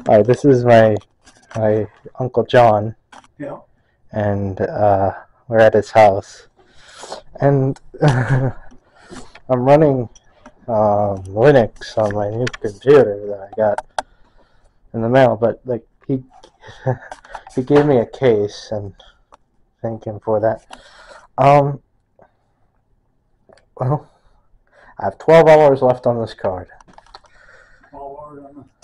Alright, this is my Uncle John, Yeah. and we're at his house, and I'm running Linux on my new computer that I got in the mail, but like he gave me a case, and thank him for that. Well, I have 12 hours left on this card. 12 hours on